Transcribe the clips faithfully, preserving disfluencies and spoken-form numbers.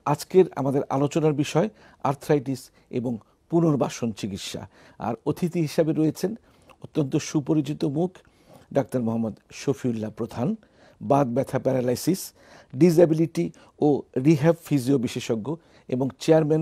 আজকের আমাদের আলোচনার বিষয় আর্থ্রাইটিস এবং পুনর্বাসন চিকিৎসা। আর অতিথি হিসাবে রয়েছেন অত্যন্ত সুপরিচিত মুখ ডাক্তার মোহাম্মদ শফিউল্লাহ প্রধান, বাত ব্যথা, প্যারালাইসিস, ডিসএবিলিটি ও রিহ্যাব ফিজিও বিশেষজ্ঞ এবং চেয়ারম্যান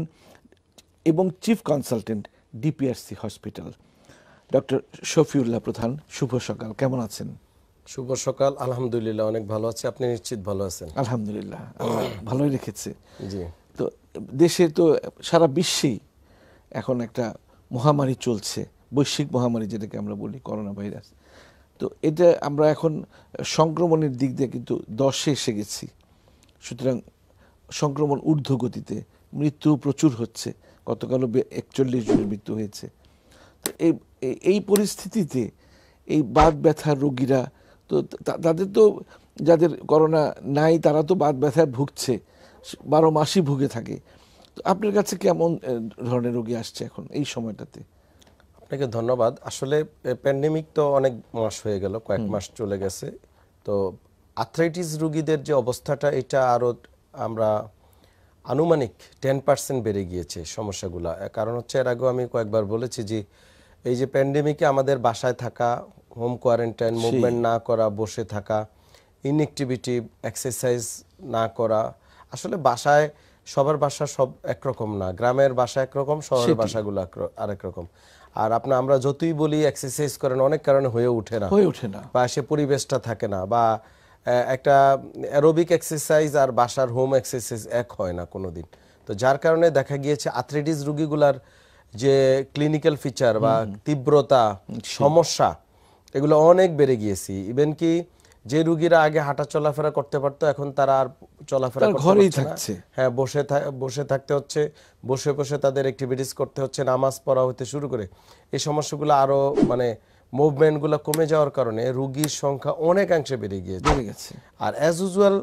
এবং chief consultant DPRC hospital. Doctor Shafiullah Pradhan, শুভ সকাল, কেমন আছেন? শুভ সকাল, আলহামদুলিল্লাহ অনেক ভালো আছি। আপনি নিশ্চিত ভালো আছেন? আলহামদুলিল্লাহ, আল্লাহ ভালোই রেখেছে। জি। তো দেশে তো সারা বিশ্বেই এখন একটা মহামারী চলছে, বৈশ্বিক মহামারী যেটাকে আমরা বলি করোনা ভাইরাস। তো এটা আমরা এখন সংক্রমণের দিক দিয়ে কিন্তু দশে এসে গেছি, সুতরাং সংক্রমণ ঊর্ধ্বগতিতে, মৃত্যু প্রচুর হচ্ছে। গতকালও একচল্লিশ জনের মৃত্যু হয়েছে। তো এই এই পরিস্থিতিতে এই বাত ব্যথার রোগীরা তো তাদের তো, যাদের করোনা নাই তারা তো বাত ব্যথায় ভুগছে, বারো মাসই ভুগে থাকে। তো আপনার কাছে কেমন ধরনের রোগী আসছে এখন এই সময়টাতে? আপনাকে ধন্যবাদ। আসলে প্যান্ডেমিক তো অনেক মাস হয়ে গেল, কয়েক মাস চলে গেছে। তো আর্থ্রাইটিস রোগীদের যে অবস্থাটা, এটা আরও আমরা আনুমানিক টেন পার্সেন্ট বেড়ে গিয়েছে সমস্যাগুলো। কারণ হচ্ছে এর আগেও আমি কয়েকবার বলেছি যে এই যে প্যান্ডেমিকে আমাদের বাসায় থাকা, হোম কোয়ারেন্টাইন, মুভমেন্ট না করা, বসে থাকা, ইনঅ্যাক্টিভিটি, এক্সারসাইজ না করা। আসলে বাসায় সবার বাসা সব একরকম না, গ্রামের বাসা একরকম, শহরের বাসাগুলো আরেক রকম। আর আপনার আমরা যতই বলি এক্সারসাইজ করেন, অনেক কারণে হয়ে ওঠে না, হয়ে ওঠে না বা সে পরিবেশটা থাকে না, বা একটা অ্যারোবিক এক্সারসাইজ আর বাসার হোম এক্সারসাইজ এক হয় না কোনোদিন। তো যার কারণে দেখা গিয়েছে আর্থ্রাইটিস রোগীগুলার যে ক্লিনিক্যাল ফিচার বা তীব্রতা, সমস্যা, এগুলো অনেক বেড়ে গিয়েছি। ইভেন কি যে রোগীরা আগে হাঁটা চলাফেরা করতে পারতো, এখন তারা আর চলাফেরা ঘরেই থাকছে। হ্যাঁ, বসে বসে থাকতে হচ্ছে, বসে বসে তাদের অ্যাক্টিভিটিস করতে হচ্ছে, নামাজ পড়া হতে শুরু করে। এই সমস্যাগুলো আরো মানে মুভমেন্টগুলো কমে যাওয়ার কারণে রোগীর সংখ্যা অনেকাংশে বেড়ে গিয়েছে বেড়ে গেছে। আর অ্যাজ ইউজুয়াল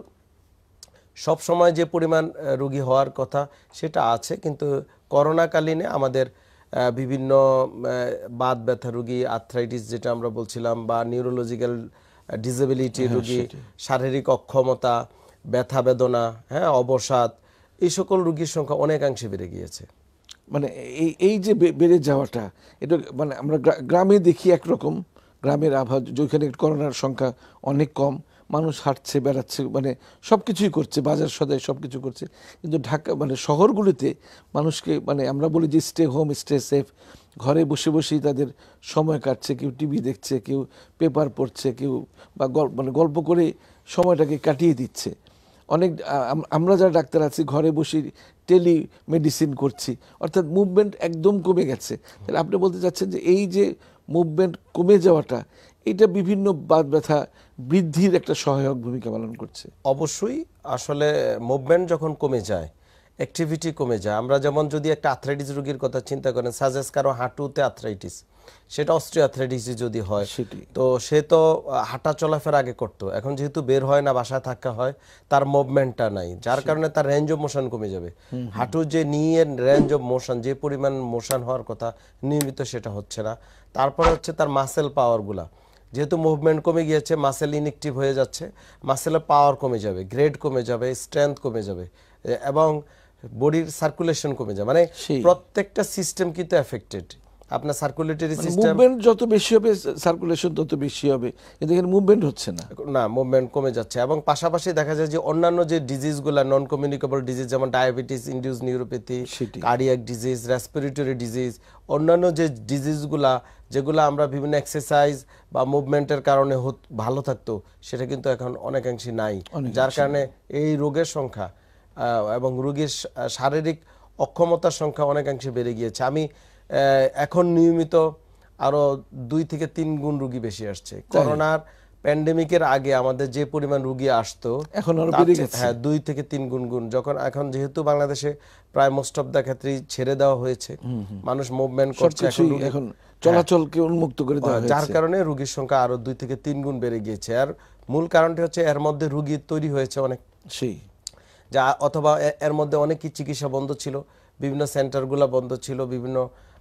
সব সময় যে পরিমাণ রোগী হওয়ার কথা সেটা আছে, কিন্তু করোনাকালীনে আমাদের বিভিন্ন বাত ব্যথা রোগী, আর্থ্রাইটিস যেটা আমরা বলছিলাম, বা নিউরোলজিক্যাল ডিসেবিলিটি রোগী, শারীরিক অক্ষমতা, ব্যথা বেদনা, হ্যাঁ, অবসাদ, এই সকল রোগীর সংখ্যা অনেকাংশে বেড়ে গিয়েছে। মানে এই এই যে বেড়ে যাওয়াটা, এটা মানে আমরা গ্রামে দেখি একরকম, গ্রামের আবহাওয়া যেখানে করোনার সংখ্যা অনেক কম, মানুষ হাঁটছে, বেড়াচ্ছে, মানে সব কিছুই করছে, বাজার সদাই সব কিছু করছে। কিন্তু ঢাকা মানে শহরগুলিতে মানুষকে মানে আমরা বলি যে স্টে হোম, স্টে সেফ, ঘরে বসে বসেই তাদের সময় কাটছে, কেউ টিভি দেখছে, কেউ পেপার পড়ছে, কেউ বা মানে গল্প করে সময়টাকে কাটিয়ে দিচ্ছে। অনেক আমরা যারা ডাক্তার আছি ঘরে বসে টেলি মেডিসিন করছি, অর্থাৎ মুভমেন্ট একদম কমে গেছে। তাহলে আপনি বলতে চাচ্ছেন যে এই যে মুভমেন্ট কমে যাওয়াটা, এটা বিভিন্ন বাত ব্যথা বৃদ্ধির একটা সহায়ক ভূমিকা পালন করছে? অবশ্যই। আসলে মুভমেন্ট যখন কমে যায়, অ্যাক্টিভিটি কমে যায়, আমরা যেমন যদি একটা আর্থ্রাইটিস রোগীর কথা চিন্তা করেন, সাজেস কারো হাঁটুতে আর্থ্রাইটিস, সেটা অস্ট্রিও আর্থ্রাইটিস যদি হয়, তো সে তো হাঁটা চলাফেরা আগে করতো, এখন যেহেতু বের হয় না, বাসায় থাকা হয়, তার মুভমেন্টটা নাই, যার কারণে তার রেঞ্জ অফ মোশন কমে যাবে। হাঁটুর যে নিয়ের রেঞ্জ অফ মোশন, যে পরিমাণ মোশন হওয়ার কথা নিয়মিত, সেটা হচ্ছে না। তারপরে হচ্ছে তার মাসেল পাওয়ারগুলা, যেহেতু মুভমেন্ট কমে গিয়েছে, মাসেল ইনঅ্যাক্টিভ হয়ে যাচ্ছে, মাসেলের পাওয়ার কমে যাবে, গ্রেড কমে যাবে, স্ট্রেংথ কমে যাবে, এবং বডির সার্কুলেশন কমে যায়। মানে প্রত্যেকটা সিস্টেম কিন্তু এফেক্টেড। আপনার সার্কুলেটরি সিস্টেম, মুভমেন্ট যত বেশি হবে সার্কুলেশন তত বেশি হবে, কিন্তু এখানে মুভমেন্ট হচ্ছে না, না, মুভমেন্ট কমে যাচ্ছে। এবং পাশাপাশি দেখা যায় যে অন্যান্য যে ডিজিজগুলো, নন কমিউনিকেবল ডিজিজ, যেমন diabetes, induced neuropathy, cardiac disease, respiratory disease, অন্যান্য যে ডিজিজগুলা যেগুলো আমরা বিভিন্ন এক্সারসাইজ বা মুভমেন্টের কারণে ভালো থাকতো, সেটা কিন্তু এখন অনেকাংশে নাই, যার কারণে এই রোগের সংখ্যা এবং রোগীর শারীরিক অক্ষমতার সংখ্যা অনেকাংশে বেড়ে গিয়েছে। আমি এখন নিয়মিত আরো দুই থেকে তিন গুণ রোগী বেশি আসছে। করোনার প্যান্ডেমিকের আগে আমাদের যে পরিমাণ রোগী আসতো, এখন আরো বেড়ে গেছে। হ্যাঁ, দুই থেকে তিন গুণ গুণ যখন এখন যেহেতু বাংলাদেশে প্রায় মোস্ট অফ দ্য ক্ষেত্রেই ছেড়ে দেওয়া হয়েছে, মানুষ মুভমেন্ট করছে, এখন চলাচলকে উন্মুক্ত করে দেওয়া হয়েছে, যার কারণে রোগীর সংখ্যা আরো দুই থেকে তিন গুণ বেড়ে গিয়েছে। আর মূল কারণটি হচ্ছে এর মধ্যে রোগী তৈরি হয়েছে অনেক, সেই যা অথবা এর মধ্যে অনেকই চিকিৎসা বন্ধ ছিল, বিভিন্ন সেন্টারগুলো বন্ধ ছিল, বিভিন্ন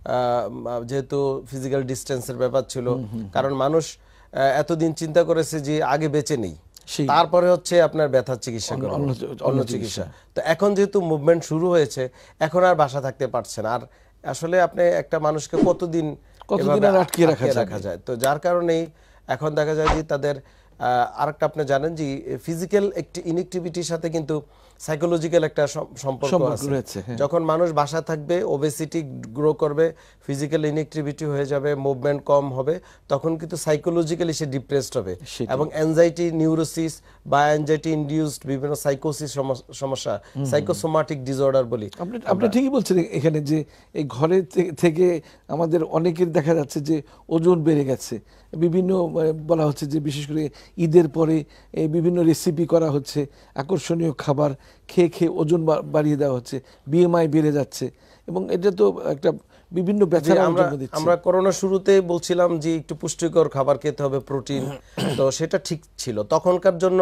যেহেতু ফিজিক্যাল ডিস্টেন্সের ব্যাপার ছিল, কারণ মানুষ এতদিন চিন্তা করেছে যে আগে বেঁচে নেই, তারপরে হচ্ছে আপনার ব্যথার চিকিৎসা করব, অন্য চিকিৎসা। তো এখন যেহেতু মুভমেন্ট শুরু হয়েছে, এখন আর বাসা থাকতে পারছেন। আর আসলে আপনি একটা মানুষকে কতদিন কতদিন আর আটকে রাখা যায়? তো যার কারণেই এখন দেখা যায় যে তাদের আরেকটা, আপনি জানেন যে ফিজিক্যাল একটি ইনএক্টিভিটির সাথে কিন্তু সাইকোলজিক্যাল একটা সম্পর্ক আছে। যখন মানুষ বাসা থাকবে, ওবেসিটি গ্রো করবে, ফিজিক্যাল ইনএক্টিভিটি হয়ে যাবে, মুভমেন্ট কম হবে, তখন কিন্তু সাইকোলজিক্যালি সে ডিপ্রেসড হবে এবং অ্যাংজাইটি, নিউরোসিস বা অ্যাংজাইটি ইনডিউসড বিভিন্ন সাইকোসিস সমস্যা, সাইকোসোমাটিক ডিসঅর্ডার বলি। আপনি আপনি ঠিকই বলছেন এখানে যে এই ঘরে থেকে আমাদের অনেকের দেখা যাচ্ছে যে ওজন বেড়ে গেছে। বিভিন্ন বলা হচ্ছে যে বিশেষ করে ঈদের পরে বিভিন্ন রেসিপি করা হচ্ছে, আকর্ষণীয় খাবার খেয়ে খেয়ে ওজন বাড়িয়ে দেওয়া হচ্ছে, বিএমআই বেড়ে যাচ্ছে এবং এটা তো একটা বিভিন্ন ব্যথার জন্ম দিচ্ছে। আমরা করোনা শুরুতে বলছিলাম যে একটু পুষ্টিকর খাবার খেতে হবে, প্রোটিন, তো সেটা ঠিক ছিল তখনকার জন্য,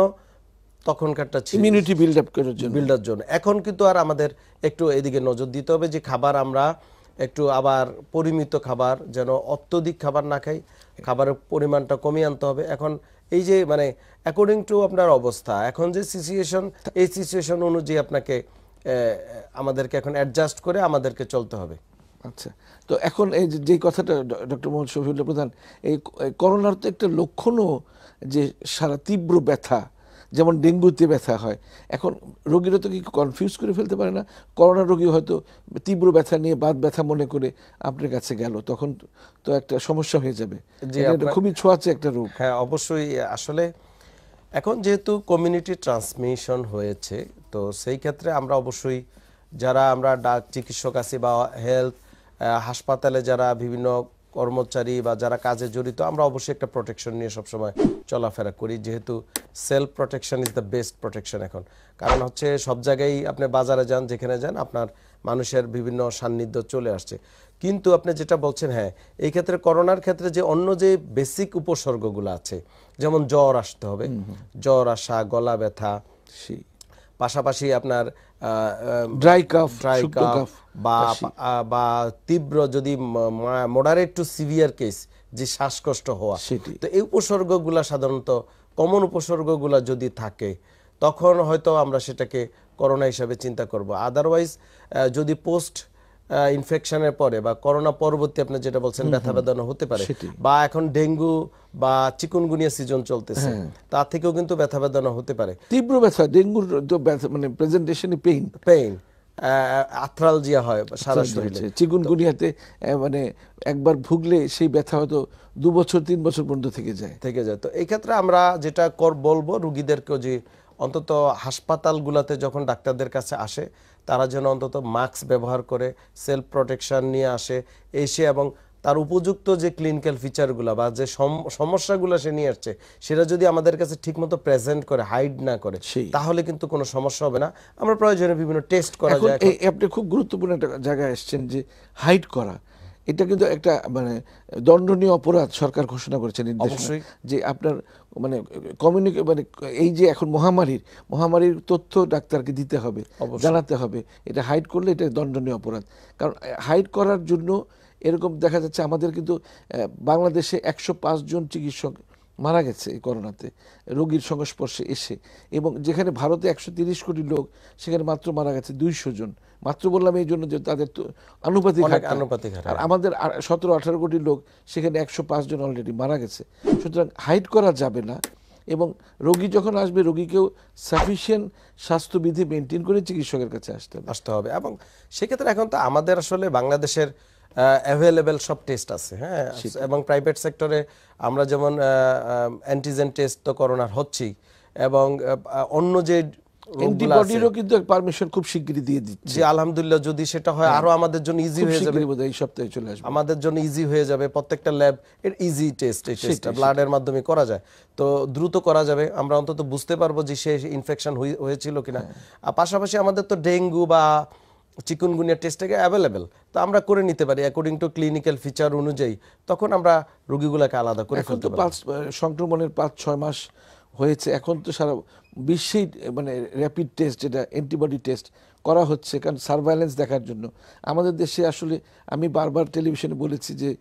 তখনকারটা ছিল ইমিউনিটি বিল্ড আপ করার জন্য বিল্ড আপ জন্য। এখন কিন্তু আর আমাদের একটু এদিকে নজর দিতে হবে যে খাবার আমরা একটু আবার পরিমিত খাবার, যেন অত্যধিক খাবার না খাই, খাবারের পরিমাণটা কমিয়ে আনতে হবে। এখন এই যে মানে অ্যাকর্ডিং টু আপনার অবস্থা, এখন যে সিচুয়েশন, এই সিচুয়েশন অনুযায়ী আপনাকে আমাদেরকে এখন অ্যাডজাস্ট করে আমাদেরকে চলতে হবে। আচ্ছা, তো এখন এই যে কথাটা ডক্টর মোহাম্মদ শফিউল্লাহ প্রধান, এই করোনার তো একটা লক্ষণও যে সারা তীব্র ব্যথা, যেমন ডেঙ্গুতে ব্যথা হয়, এখন রোগীরা তো কি কনফিউজ করে ফেলতে পারে না? করোনা রোগী হয়তো তীব্র ব্যথা নিয়ে বাত ব্যথা মনে করে আপনার কাছে গেল, তখন তো একটা সমস্যা হয়ে যাবে। খুবই ছোঁয়াচে একটা রোগ। হ্যাঁ, অবশ্যই। আসলে এখন যেহেতু কমিউনিটি ট্রান্সমিশন হয়েছে, তো সেই ক্ষেত্রে আমরা অবশ্যই যারা আমরা ডাক চিকিৎসক আছি বা হেলথ হাসপাতালে যারা বিভিন্ন কর্মচারী বা যারা কাজে জড়িত, আমরা অবশ্যই একটা প্রোটেকশন নিয়ে সবসময় চলাফেরা করি, যেহেতু self protection is the best protection এখন। কারণ হচ্ছে সব জায়গায় আপনি বাজারে যান, যেখানে যান, আপনার মানুষের বিভিন্ন সান্নিধ্য চলে আসছে। কিন্তু আপনি যেটা বলছেন, হ্যাঁ, এই ক্ষেত্রে করোনার ক্ষেত্রে যে অন্য যে বেসিক উপসর্গগুলো আছে, যেমন জ্বর আসতে হবে, জ্বর আসা, গলা ব্যথা, পাশাপাশি আপনার ড্রাই কাফ, ড্রাই কাফ বা বা তীব্র যদি মডারেট টু সিভিয়ার কেস যে শ্বাসকষ্ট হওয়া, তো এই উপসর্গগুলা সাধারণত কমন উপসর্গগুলা যদি থাকে, তখন হয়তো আমরা সেটাকে করোনা হিসাবে চিন্তা করব। আদারওয়াইজ যদি পোস্ট ইনফেকশনের পরে বা করোনা পরবর্তী আপনি যেটা বলছেন ব্যথা বেদনা হতে পারে, বা এখন ডেঙ্গু বা চিকুনগুনিয়া সিজন চলতেছে, তার থেকেও কিন্তু ব্যথা বেদনা হতে পারে। তীব্র ব্যথা, ডেঙ্গুর মানে প্রেজেন্টেশনে পেইন পেইন আর্থ্রালজিয়া হয় সারা শরীরে। চিকুনগুনিয়াতে মানে একবার ভুগলে সেই ব্যথা হয়তো দু বছর তিন বছর পর্যন্ত থেকে যায় থেকে যায় তো এই ক্ষেত্রে আমরা যেটা কর বলবো রোগীদেরকে, যে অন্তত হাসপাতালগুলোতে যখন ডাক্তারদের কাছে আসে, তারা যেন অন্তত মাস্ক ব্যবহার করে সেলফ প্রোটেকশন নিয়ে আসে এসে, এবং তার উপযুক্ত যে ক্লিনিক্যাল ফিচারগুলো বা যে সমস্যাগুলো সে নিয়ে আসছে, সেটা যদি আমাদের কাছে ঠিকমতো প্রেজেন্ট করে, হাইড না করে, তাহলে কিন্তু কোনো সমস্যা হবে না। আমরা প্রয়োজনে বিভিন্ন টেস্ট করা যায়। আপনি খুব গুরুত্বপূর্ণ একটা জায়গায় এসেছেন যে হাইড করা, এটা কিন্তু একটা মানে দণ্ডনীয় অপরাধ সরকার ঘোষণা করেছে নির্দেশনা, যে আপনার মানে কমিউনিকে মানে এই যে এখন মহামারীর মহামারীর তথ্য ডাক্তারকে দিতে হবে, জানাতে হবে। এটা হাইড করলে এটা দণ্ডনীয় অপরাধ। কারণ হাইড করার জন্য এরকম দেখা যাচ্ছে আমাদের কিন্তু বাংলাদেশে একশো পাঁচ জন চিকিৎসক মারা গেছে এই করোনাতে রোগীর সংস্পর্শে এসে, এবং যেখানে ভারতে একশো তিরিশ কোটি লোক, সেখানে মাত্র মারা গেছে দুইশো জন। মাত্র বললাম এই জন্য যে তাদের তো আনুপাতিক আনুপাতিক, আর আমাদের সতেরো আঠারো কোটি লোক, সেখানে একশো পাঁচ জন অলরেডি মারা গেছে। সুতরাং হাইড করা যাবে না, এবং রোগী যখন আসবে রোগীকেও সাফিসিয়েন্ট স্বাস্থ্যবিধি মেনটেন করে চিকিৎসকের কাছে আসতে হবে আসতে হবে এবং সেক্ষেত্রে এখন তো আমাদের আসলে বাংলাদেশের অ্যাভেলেবেল সব টেস্ট আছে, হ্যাঁ, এবং প্রাইভেট সেক্টরে আমরা যেমন অ্যান্টিজেন টেস্ট তো করোনার হচ্ছেই, এবং অন্য যে অ্যান্টিবডিরও কিন্তু পারমিশন খুব শিগগিরই দিয়ে দিচ্ছে, যে আলহামদুলিল্লাহ যদি সেটা হয় আরো আমাদের জন্য ইজি হয়ে যাবে, এই সপ্তাহে চলে আসবে, আমাদের জন্য ইজি হয়ে যাবে। প্রত্যেকটা ল্যাব এর ইজি টেস্ট, এই টেস্টটা ব্লাডের মাধ্যমে করা যায়, তো দ্রুত করা যাবে। আমরা অন্তত বুঝতে পারবো যে সে ইনফেকশন হয়েছিল কিনা। আর পাশাপাশি আমাদের তো ডেঙ্গু বা চিকুনগুনিয়া টেস্টটাকে অ্যাভেলেবেল, তো আমরা করে নিতে পারি অ্যাকর্ডিং টু ক্লিনিক্যাল ফিচার অনুযায়ী। তখন আমরা রোগীগুলোকে আলাদা করে ফেলতে পারি। পাঁচ সংক্রমণের পাঁচ ছয় মাস হয়েছে, এখন তো সারা বিশ্বেই মানে র্যাপিড টেস্ট, যেটা অ্যান্টিবডি টেস্ট করা হচ্ছে, কারণ সার্ভাইলেন্স দেখার জন্য। আমাদের দেশে আসলে আমি বারবার টেলিভিশনে বলেছি যে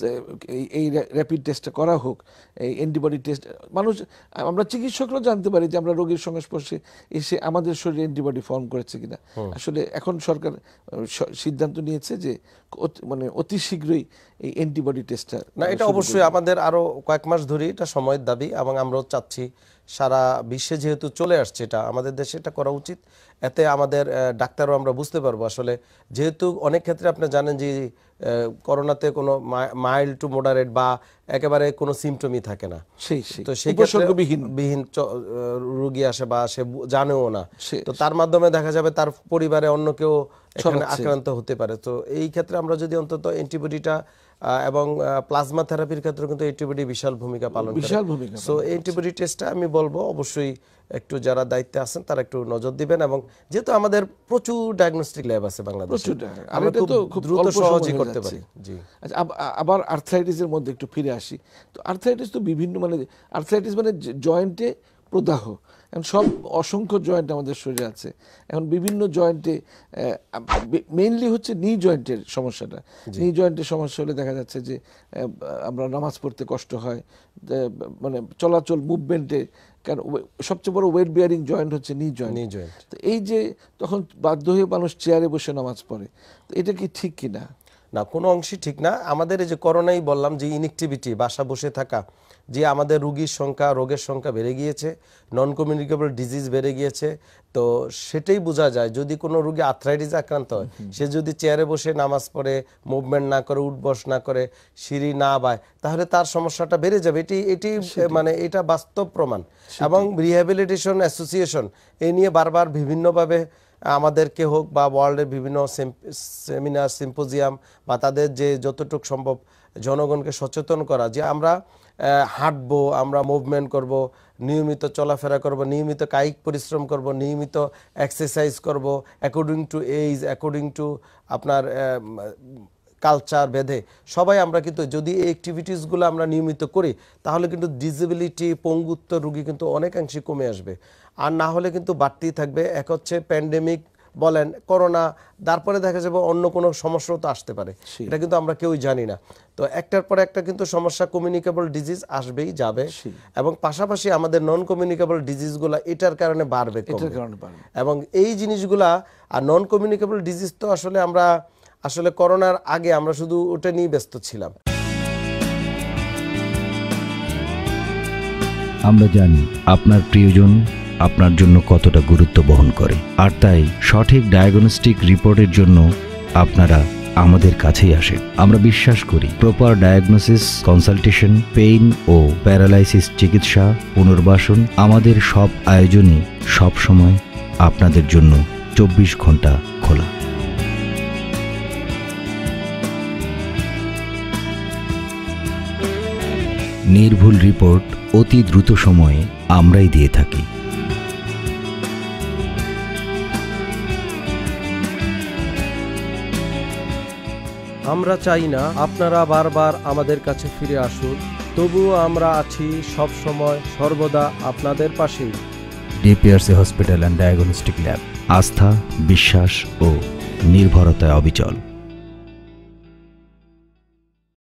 এই র্যাপিড টেস্টটা করা হোক, এই অ্যান্টিবডি টেস্ট। মানুষ, আমরা চিকিৎসকরাও জানতে পারি যে আমরা রোগীর সংস্পর্শে এসে আমাদের শরীরে অ্যান্টিবডি ফর্ম করেছে কিনা। আসলে এখন সরকার সিদ্ধান্ত নিয়েছে যে মানে অতি শীঘ্রই এই অ্যান্টিবডি টেস্টটা। না, এটা অবশ্যই আমাদের আরো কয়েক মাস ধরে এটা সময়ের দাবি, এবং আমরাও চাচ্ছি সারা বিশ্বে যেহেতু চলে আসছে এটা আমাদের দেশে এটা করা উচিত। এতে আমাদের ডাক্তারও আমরা বুঝতে পারবো আসলে, যেহেতু অনেক ক্ষেত্রে আপনি জানেন যে করোনাতে কোনো মাইল্ড টু মডারেট বা একেবারে কোনো সিমটমই থাকে না, তো সেই ক্ষেত্রে বিহীন রোগী আসে বা সে জানেও না, তো তার মাধ্যমে দেখা যাবে তার পরিবারে অন্য কেউ এখানে আক্রান্ত হতে পারে। তো এই ক্ষেত্রে আমরা যদি অন্তত অ্যান্টিবডিটা এবং প্লাজমা থেরাপির ক্ষেত্রে কিন্তু অ্যান্টিবডি বিশাল ভূমিকা পালন করে। বিশাল ভূমিকা। সো অ্যান্টিবডি টেস্টটা আমি বলবো অবশ্যই একটু যারা দায়িত্বে আছেন তারা একটু নজর দিবেন, এবং যেহেতু আমাদের প্রচুর ডায়াগনস্টিক ল্যাব আছে বাংলাদেশে, আমরা খুব দ্রুত সহজেই করতে পারি। জি, আচ্ছা, আবার আর্থ্রাইটিসের মধ্যে একটু ফিরে আসি। তো আর্থ্রাইটিস তো বিভিন্ন, মানে আর্থ্রাইটিস মানে জয়েন্টে প্রদাহ। এখন সব অসংখ্য জয়েন্ট আমাদের শরীরে আছে, এখন বিভিন্ন জয়েন্টে মেইনলি হচ্ছে নি জয়েন্টের সমস্যাটা। নি জয়েন্টের সমস্যা হলে দেখা যাচ্ছে যে আমরা নামাজ পড়তে কষ্ট হয়, মানে চলাচল মুভমেন্টে, কারণ সবচেয়ে বড় ওয়েট বিয়ারিং জয়েন্ট হচ্ছে নি জয়েন্ট। তো এই যে তখন বাধ্য হয়ে মানুষ চেয়ারে বসে নামাজ পড়ে, তো এটা কি ঠিক কিনা? না, কোনো অংশই ঠিক না। আমাদের এই যে করোনাই বললাম যে ইনএক্টিভিটি, বাসা বসে থাকা, যে আমাদের রোগীর সংখ্যা, রোগের সংখ্যা বেড়ে গিয়েছে, নন কমিউনিকেবল ডিজিজ বেড়ে গিয়েছে, তো সেটাই বোঝা যায়। যদি কোনো রোগী আর্থ্রাইটিস আক্রান্ত হয়, সে যদি চেয়ারে বসে নামাজ পড়ে, মুভমেন্ট না করে, উঠবস না করে, সিঁড়ি না বায়, তাহলে তার সমস্যাটা বেড়ে যাবে। এটি এটি মানে এটা বাস্তব প্রমাণ। এবং রিহ্যাবিলিটেশন অ্যাসোসিয়েশন এই নিয়ে বারবার বিভিন্নভাবে আমাদেরকে হোক বা ওয়ার্ল্ডের বিভিন্ন সেমিনার, সিম্পোজিয়াম বা তাদের যে যতটুকু সম্ভব জনগণকে সচেতন করা, যে আমরা হাঁটবো, আমরা মুভমেন্ট করব, নিয়মিত চলাফেরা করব, নিয়মিত কায়িক পরিশ্রম করব, নিয়মিত এক্সারসাইজ করব, according to age, according to আপনার কালচার ভেদে সবাই আমরা কিন্তু যদি এই অ্যাক্টিভিটিসগুলো আমরা নিয়মিত করি, তাহলে কিন্তু ডিসেবিলিটি, পঙ্গুত্ব রোগী কিন্তু অনেকাংশে কমে আসবে। আর না হলে কিন্তু বাড়তেই থাকবে। এক হচ্ছে প্যান্ডেমিক বলেন, করোনা, তারপরে দেখা যাবে অন্য কোনো সমস্যাও তো আসতে পারে, এটা কিন্তু আমরা কেউই জানি না। তো একটার পর একটা কিন্তু সমস্যা, কমিউনিকেবল ডিজিজ আসবেই যাবে, এবং পাশাপাশি আমাদের নন কমিউনিকেবল ডিজিজগুলো এটার কারণে বাড়বে, এবং এই জিনিসগুলা। আর নন কমিউনিকেবল ডিজিজ তো আসলে আমরা আসলে করোনার আগে আমরা শুধু ওটা নিয়ে ব্যস্ত ছিলাম। আমরা জানি আপনার প্রিয়জন আপনার জন্য কতটা গুরুত্ব বহন করে, আর তাই সঠিক ডায়াগনস্টিক রিপোর্টের জন্য আপনারা আমাদের কাছেই আসেন। আমরা বিশ্বাস করি প্রপার ডায়াগনোসিস, কনসালটেশন, পেইন ও প্যারালাইসিস চিকিৎসা, পুনর্বাসন, আমাদের সব আয়োজনই সব সময় আপনাদের জন্য চব্বিশ ঘন্টা খোলা। নির্ভুল রিপোর্ট অতি দ্রুত সময়ে আমরাই দিয়ে থাকি। আমরা চাই না আপনারা বারবার আমাদের কাছে ফিরে আসুন, তবুও আমরা আছি সব সময় সর্বদা আপনাদের পাশেই। DPRC hospital and diagnostic lab, আস্থা, বিশ্বাস ও নির্ভরতায় অবিচল।